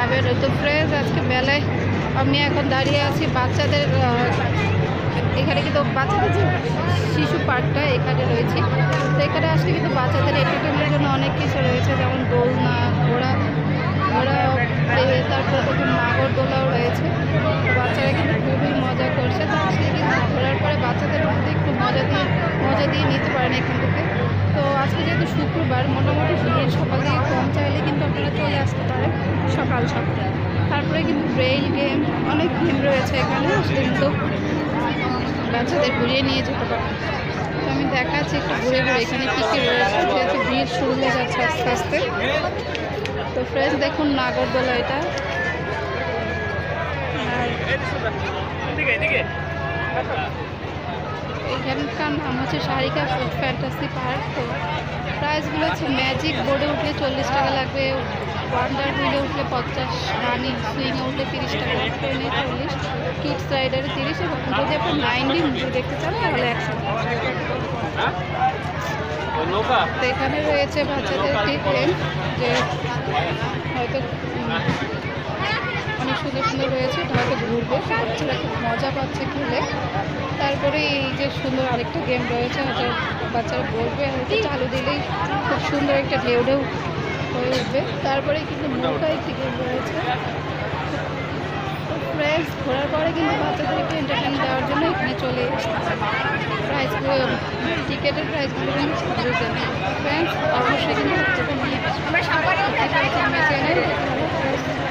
বেরোয়। তো ফ্রেন্ডস, আজকে বেলায় আমি এখন দাঁড়িয়ে আছি বাচ্চাদের এখানে, কিন্তু বাচ্চাদের যে শিশু পার্কটা এখানে রয়েছে। তো এখানে আসলে কিন্তু বাচ্চাদের এন্টারটেনমেন্টের জন্য অনেক কিছু রয়েছে, যেমন দোলনা, ঘোড়া ঘোড়া তারপরে দেখুন নাগরদোলাও রয়েছে। তো বাচ্চারা কিন্তু খুবই মজা করছে। তো আসলে কিন্তু ঘোরার পরে বাচ্চাদের মধ্যে একটু মজা দিয়ে নিতে পারেন এখান থেকে। তো আজকে যেহেতু শুক্রবার, মোটামুটি ভিড় সকাল থেকে কম, চাইলে কিন্তু আপনারা চলে আসতে পারেন সকাল সকাল। তারপরে কিন্তু ব্রেইল গেম, অনেক গেম রয়েছে এখানে, আসলে কিন্তু বাচ্চাদের ঘুরিয়ে নিয়ে যেতে পারেন। তো আমি দেখাচ্ছি একটু ঘুরে ঘুরে এখানে কী কী রয়েছে, যেহেতু ভিড় শুরু হয়ে যাচ্ছে আস্তে আস্তে। তো ফ্রেন্ডস দেখুন নাগরদোলা এটা, এখানকার নাম হচ্ছে সারিকা ফুড ফ্যান্টাসি পার্ক। তো প্রাইসগুলো হচ্ছে ম্যাজিক বোর্ডে উঠলে 40 টাকা লাগবে, ওয়ান্ডার হুইলে উঠলে 50, রানি সুইংয়ে উঠলে 30 টাকা, ট্রেনে 40, কিডস রাইডারে 30, এবং যদি আপনি 9D মুভি দেখতে চান তাহলে 100 টাকা। তো এখানে রয়েছে বাচ্চাদের গেম, যে হয়তো অনেক সুন্দর সুন্দর রয়েছে, হয়তো ঘুরবে, বাচ্চারা খুব মজা পাচ্ছে খেলে। তারপরে এই যে সুন্দর আরেকটা গেম রয়েছে, হয়তো বাচ্চারা বলবে, হয়তো চালু দিলেই খুব সুন্দর একটা ঢেউ ঢেউ হয়ে উঠবে। তারপরে কিন্তু নৌকা একটি গেম রয়েছে। ফ্রেন্ডস, ঘোরার পরে কিন্তু বাচ্চাদেরকে এন্টারটেন দেওয়ার জন্য এখানে চলে এসেছে। প্রাইসগুলো, টিকিটের প্রাইসগুলো কিন্তু ফ্রেন্ডস অবশ্যই কিন্তু বাচ্চাদের নিয়ে আসবে।